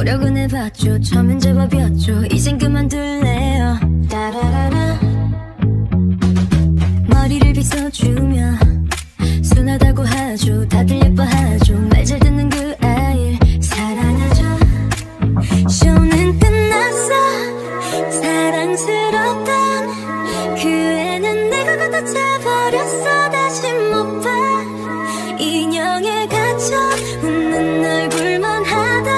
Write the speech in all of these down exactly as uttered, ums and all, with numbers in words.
노력은 해봤죠. 처음엔 제법이었죠. 이젠 그만둘래요. 따라라라. 머리를 빗어주며 순하다고 하죠. 다들 예뻐하죠. 말 잘 듣는 그 아이 사랑하죠. 쇼는 끝났어. 사랑스럽던 그 애는 내가 갖다 차버렸어. 다시 못 봐. 인형에 갇혀 웃는 얼굴만 하던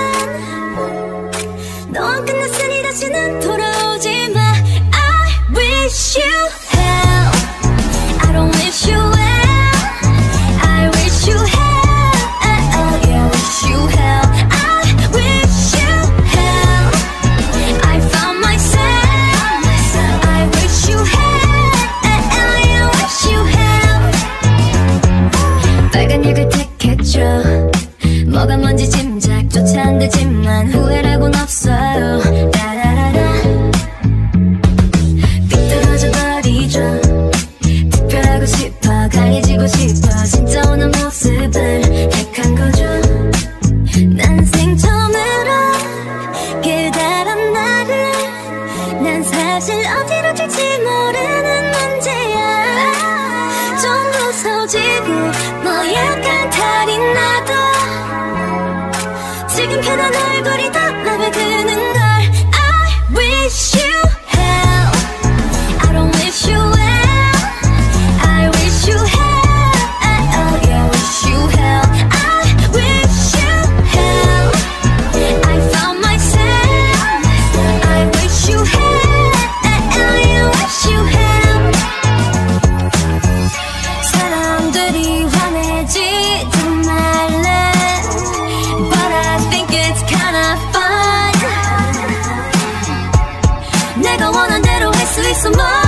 너와 끝났으니 다시는 돌아오지 마. I wish you hell. I don't wish you well. I wish you hell. Yeah, wish you hell. I wish you hell. I found myself. I wish you hell. Yeah, wish you hell. 빨간 약을 택했죠. 뭐가 뭔지 짐작조차 안 되지만 후회라곤 없어요. 라라라라. 비뚤어져 버리죠. 특별하고 싶어 강해지고 싶어 진짜 오는 모습을 택한 거죠. 난생 처음으로 깨달은 나를 난 사실 어디로 튈지 모르는 문제야. 좀 무서워지고 뭐 약간 탈이 나도 지금 편한 얼굴이 더 맘에 드는 걸. I wish you hell. I don't wish you well. I wish you hell. Yeah, wish you hell. I wish you hell. I found myself. I wish you hell. Yeah, wish you hell. 사람들이 화내지도 말래. But I think it's kinda fun. 내가 원한 대로 할 수 있어 뭐.